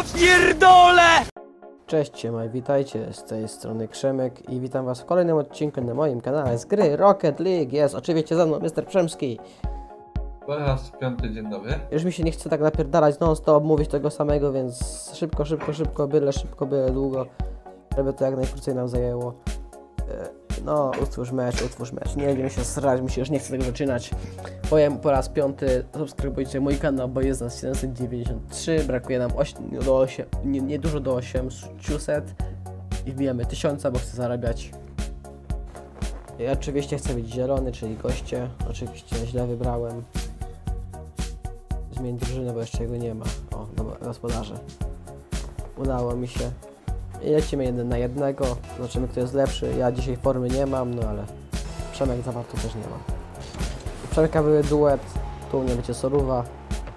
Ja pierdolę! Cześć, siema, witajcie, z tej strony Krzemek i witam was w kolejnym odcinku na moim kanale z gry Rocket League. Jest oczywiście ze mną Mr. Przemski. Po raz piąty, dzień dobry. Już mi się nie chce tak napierdalać non-stop, mówić tego samego, więc szybko, byle długo, żeby to jak najkrócej nam zajęło. No, utwórz mecz, nie będziemy się srać, mi się już nie chce tego zaczynać. Powiem po raz piąty, subskrybujcie mój kanał, bo jest nas 793, brakuje nam niedużo do 800 i wbijamy 1000, bo chcę zarabiać. I oczywiście chcę być zielony, czyli goście, oczywiście źle wybrałem. Zmień drużynę, bo jeszcze jego nie ma. O, dobra, gospodarze. Udało mi się. I lecimy 1 na 1. Zobaczymy, kto jest lepszy. Ja dzisiaj formy nie mam, no ale Przemek zawartu też nie ma. U Przemka były duet, tu u mnie będzie Soruwa.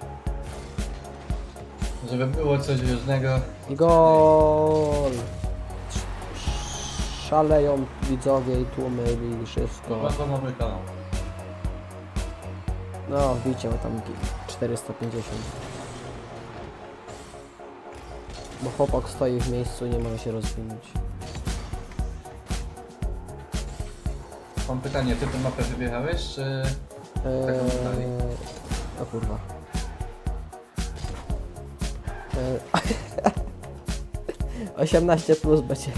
Żeby było coś różnego. I gol! Szaleją widzowie i tłumy i wszystko. Bardzo mamy kanał. No, wbicie ma tam 450. Bo chłopak stoi w miejscu i nie może się rozwinąć. Mam pytanie, ty tę mapę wybierałeś, czy... O kurwa. 18 plus będzie.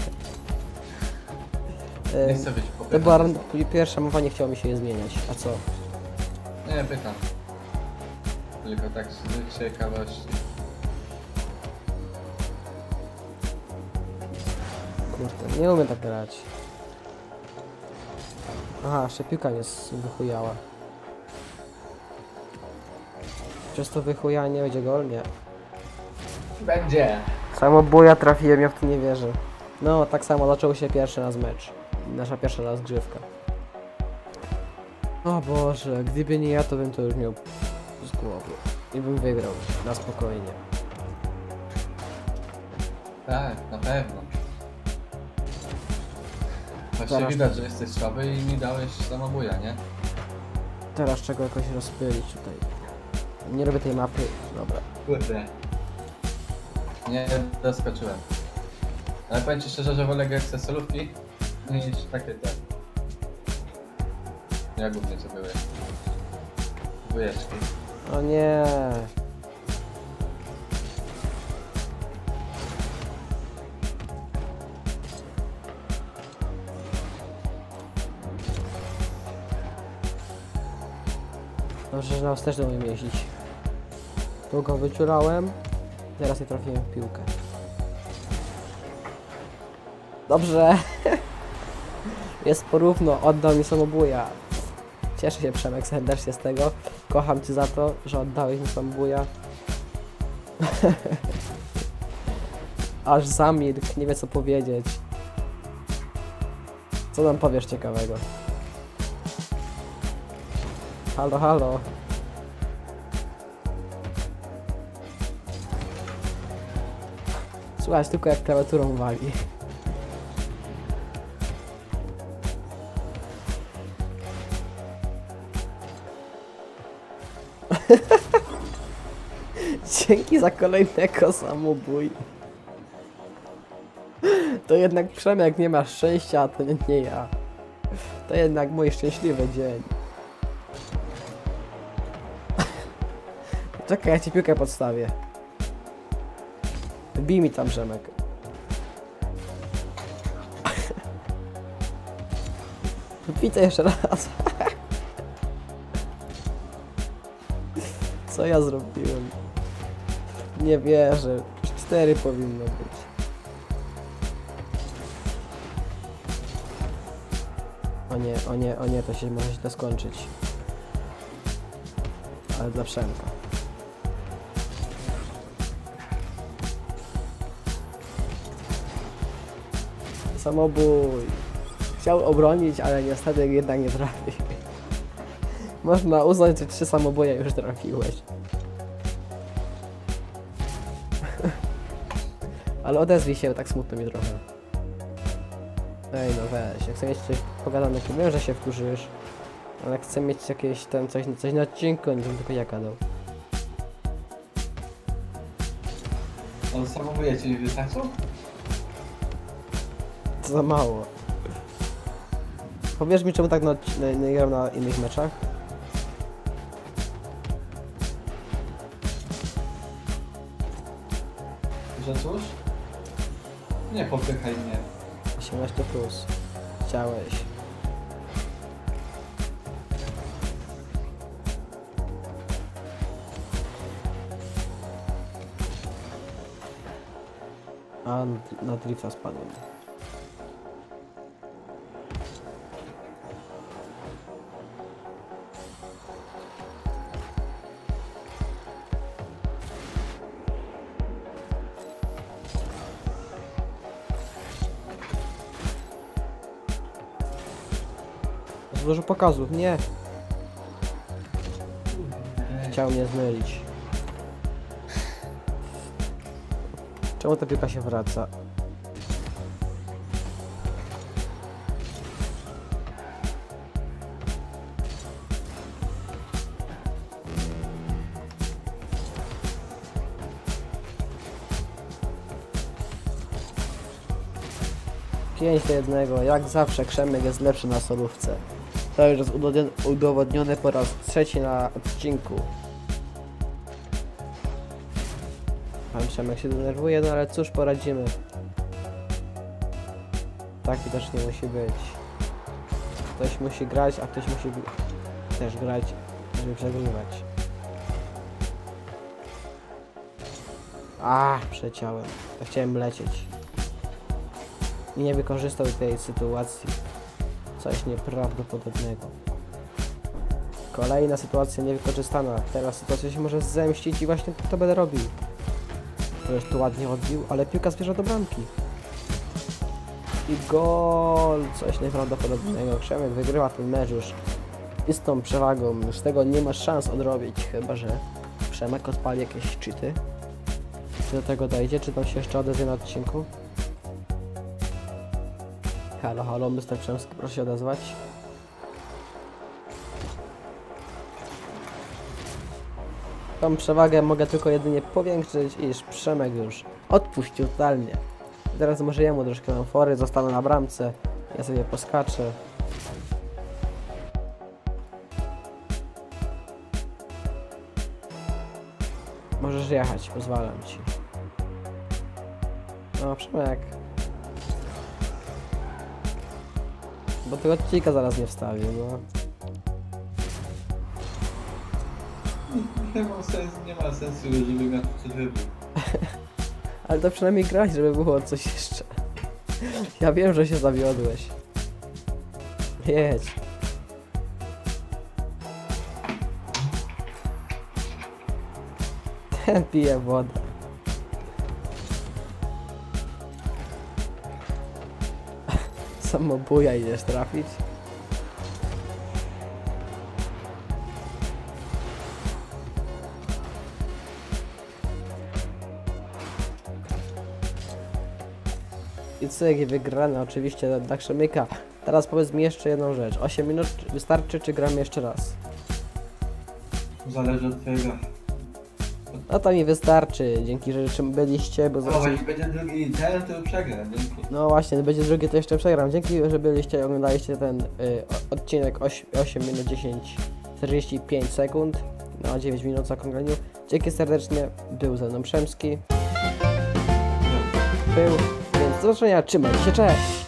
Nie chcę być To była popychany. pierwsza mowa, nie chciało mi się je zmieniać. A co? Nie, pytam. Tylko tak z ciekawości. Kurde, nie umiem tak grać. Aha, jeszcze piłka mnie wychujała. Przez to wychujanie będzie gol? Nie. Będzie! Samobuja trafiłem, ja w to nie wierzę. No, tak samo zaczął się pierwszy nasz mecz. Nasza pierwsza rozgrywka. O Boże, gdyby nie ja, to bym to już miał z głowy. I bym wygrał, na spokojnie. Tak, na pewno. Właśnie Zaraz. widać, że jesteś słaby i mi dałeś samobuja, nie? Teraz czego jakoś rozpylić tutaj. Nie robię tej mapy, dobra. Kurde. Nie, zaskoczyłem. Ale powiem ci szczerze, że wolę grać ze solówki niż takie te. Jak głównie co były. Dwójeczki. O nie. Dobrze, że nas też do umiem jeździć. Długo wyciurałem. Teraz nie trafiłem w piłkę. Dobrze. Jest porówno, oddał mi samobuja. Cieszę się, Przemek, serdecznie z tego. Kocham cię za to, że oddałeś mi samobuja. Aż zamilkł, nie wie co powiedzieć. Co nam powiesz ciekawego? Halo, halo. Słuchaj, tylko jak klawiaturą wali. Dzięki za kolejnego samobój. To jednak Przemek nie ma szczęścia, a to nie ja. To jednak mój szczęśliwy dzień. Czekaj, ja ci piłkę podstawię. Bij mi tam, Przemek. Widzę jeszcze raz. Co ja zrobiłem? Nie wierzę. 4 powinno być. O nie, to się może źle skończyć. Ale dla Przemka. Samobój. Chciał obronić, ale niestety jednak nie trafił. Można uznać, że 3 samoboje już trafiłeś. Ale odezwij się, tak smutno mi trochę. Ej no weź, jak chcę mieć coś pogadane, to wiem, że się wkurzysz. Ale jak chcę mieć jakieś tam coś na odcinku, nie wiem tylko jak gadał. To samobujecie mi wystarczą? To za mało. Powiesz mi, czemu tak nie gram na innych meczach? Że cóż? Nie popychaj mnie. 18 plus. Chciałeś. A na drifta spadłem. Za dużo pokazów, nie! Chciał mnie zmylić. Czemu ta piłka się wraca? Pięć do jednego, jak zawsze Krzemek jest lepszy na solówce. To już jest udowodnione po raz trzeci na odcinku. Pan Przemek się denerwuje, no ale cóż poradzimy. Taki też nie musi być. Ktoś musi grać, a ktoś musi też grać, żeby przegrywać. Przeciąłem. Ja chciałem lecieć. I nie wykorzystał tej sytuacji. Coś nieprawdopodobnego. Kolejna sytuacja niewykorzystana. Teraz sytuacja się może zemścić i właśnie to będę robił. To już tu ładnie odbił, ale piłka zmierza do bramki. I gol! Coś nieprawdopodobnego. Przemek wygrywa ten mecz już z tą przewagą. Już tego nie ma szans odrobić, chyba że Przemek odpali jakieś cheaty. Czy do tego dojdzie? Czy tam się jeszcze odezwie na odcinku? Halo, halo, Mr. Przemski, proszę się odezwać. Tą przewagę mogę tylko jedynie powiększyć, iż Przemek już odpuścił totalnie. Teraz może jemu troszkę mam fory, zostanę na bramce, ja sobie poskaczę. Możesz jechać, pozwalam ci. No, Przemek. Bo tego odcinka zaraz nie wstawię, no. Nie ma sensu, żeby miał coś wybuch. Ale to przynajmniej grać, żeby było coś jeszcze. Ja wiem, że się zawiodłeś. Jedź. Ten pije wodę. Samobuja idziesz trafić? I cyk, wygrane oczywiście dla Krzemyka. Teraz powiedz mi jeszcze jedną rzecz. 8 minut wystarczy, czy gramy jeszcze raz? Zależy od twojego. No to mi wystarczy, dzięki, że czym byliście, bo O, jak będzie drugi ten, to przegram, dzięki. No właśnie, będzie drugi, to jeszcze przegram. Dzięki, że byliście i oglądaliście ten odcinek 8 minut 10, 45 sekund. No 9 minut w zaokrągleniu. Dzięki serdecznie, był ze mną Przemski. Był, więc do zobaczenia, trzymajcie się, cześć!